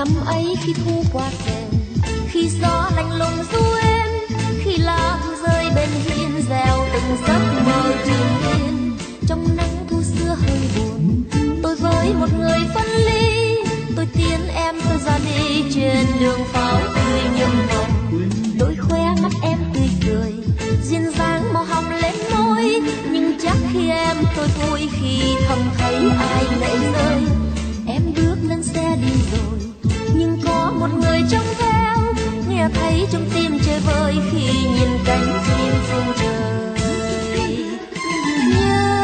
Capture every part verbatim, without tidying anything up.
Năm ấy khi thu qua rèn, khi gió lạnh lùng ru em, khi lá thu rơi bên hiên reo từng giấc mơ triền miên. Trong nắng thu xưa hơi buồn, tôi với một người phân ly, tôi tiến em tôi ra đi trên đường pháo tươi nhâm hồng. Đôi khóe mắt em tươi cười, duyên dáng màu hồng lên môi, nhưng chắc khi em tôi vui khi thầm thấy ai lệ rơi. Em bước lên xe đi rồi, nhưng có một người trông theo, nghe thấy trong tim chơi vơi khi nhìn cánh chim phương trời. Nhớ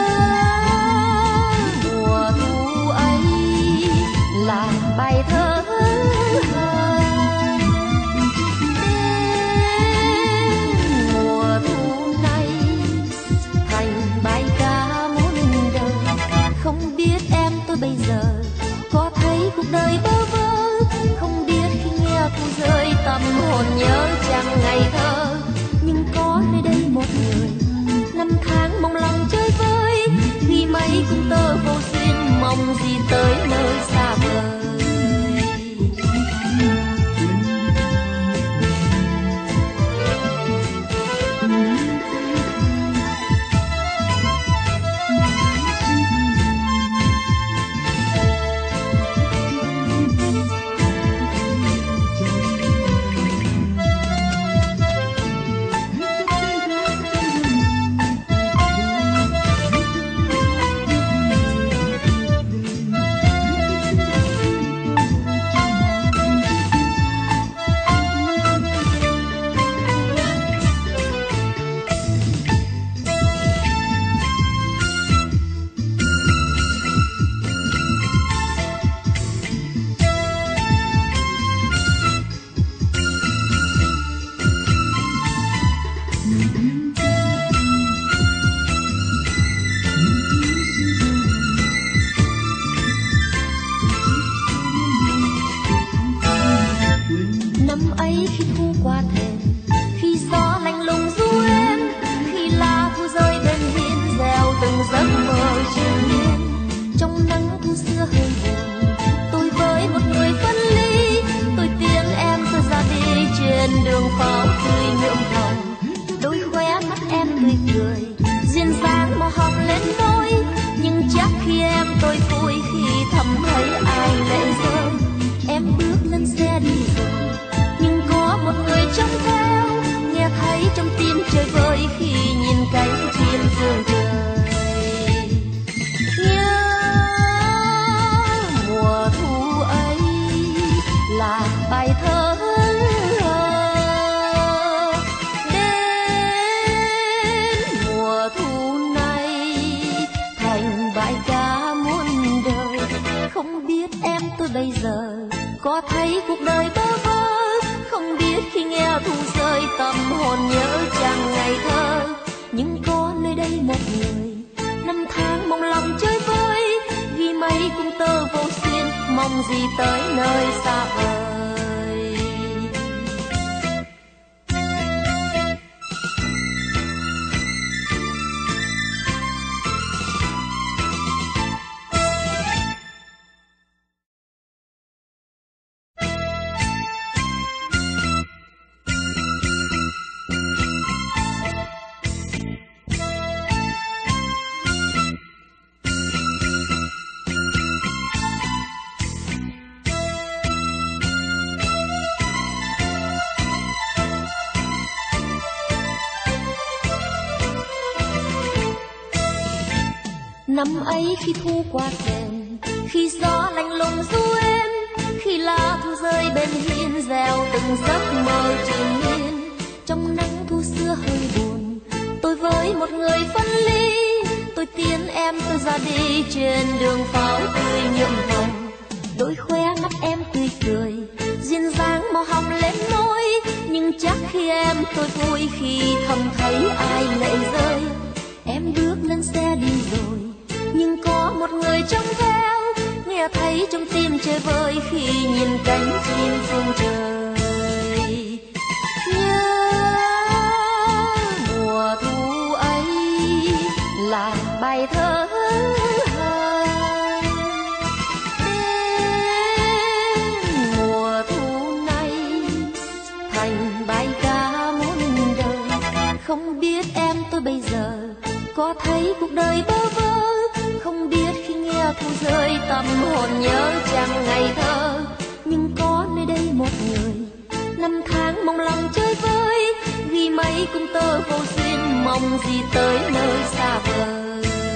mùa thu ấy là bài thơ bây giờ có thấy cuộc đời bơ vơ, không biết khi nghe thu rơi tâm hồn nhớ chăng ngày thơ. Nhưng có nơi đây một người năm tháng mong lòng chơi vơi, khi mấy cung tơ vô duyên mong gì tới nơi xa vời. bây giờ có thấy cuộc đời bơ vơ, không biết khi nghe thu rơi tâm hồn nhớ chàng ngày thơ. Nhưng có nơi đây một người năm tháng mong lòng chơi vơi, ghi mấy cung tơ vô duyên mong gì tới nơi xa vời. Năm ấy khi thu qua rèn, khi gió lạnh lùng ru em, khi lá thu rơi bên hiên reo từng giấc mơ triền miên. Trong nắng thu xưa hơi buồn, tôi với một người phân ly, tôi tiến em tôi ra đi trên đường pháo tươi nhuộm hồng. Đôi khóe mắt em tươi cười, duyên dáng màu hồng lên môi, nhưng chắc khi em tôi vui khi thầm thấy ai lệ rơi. Em bước lên xe đi rồi, nhưng có một người trông theo, nghe thấy trong tim chơi vơi khi nhìn cánh chim phương trời. Nhớ mùa thu ấy là bài thơ đến mùa em tôi bây giờ có thấy cuộc đời bơ vơ, không biết khi nghe thu rơi tâm hồn nhớ chàng ngày thơ. Nhưng có nơi đây một người năm tháng mong lòng chơi vơi, ghi mấy cung tơ vô duyên mong gì tới nơi xa vời.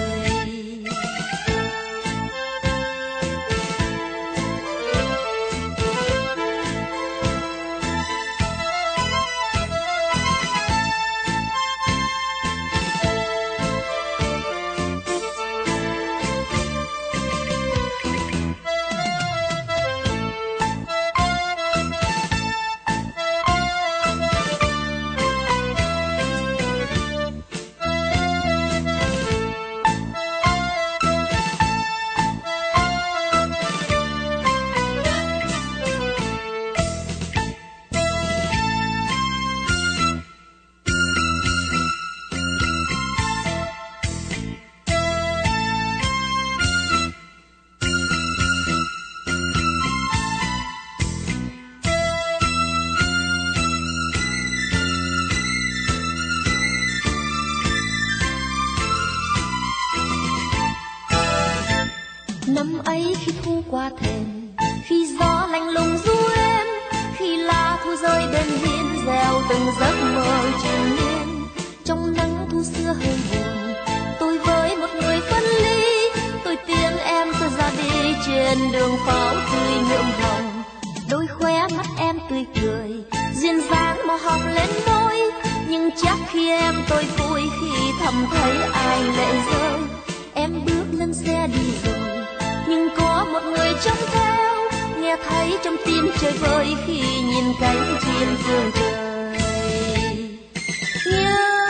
Năm ấy khi thu qua thềm, khi gió lạnh lùng ru em, khi lá thu rơi bên hiên reo từng giấc mơ triền miên. Trong nắng thu xưa hơi buồn, tôi với một người phân ly, tôi tiễn em tôi ra đi trên đường pháo tươi nhuộm hồng. Đôi khóe mắt em tươi cười, duyên dáng màu hồng lên môi, nhưng chắc khi em tôi vui khi thầm thấy ai lệ rơi. Em bước lên xe đi rồi, nhưng có một người trông theo, nghe thấy trong tim chơi vơi khi nhìn cánh chim dương trời. Nhớ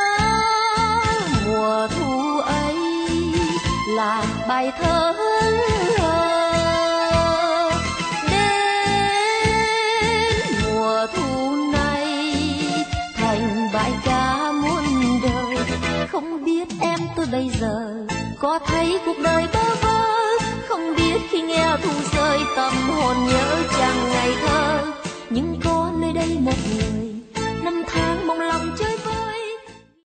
mùa thu ấy là bài thơ hân hờ, đến mùa thu này thành bài ca muôn đời. Không biết em tôi bây giờ có thấy cuộc đời bơ vơ, không biết khi nghe thu rơi tâm hồn nhớ chàng ngày thơ. Nhưng có nơi đây một người